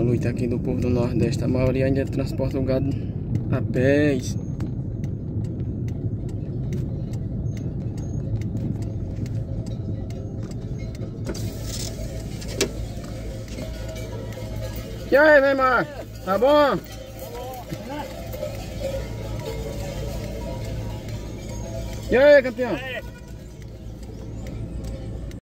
luta aqui do povo do Nordeste. A maioria ainda transporta o gado a pés. E aí, Neymar? Tá bom? E aí, campeão?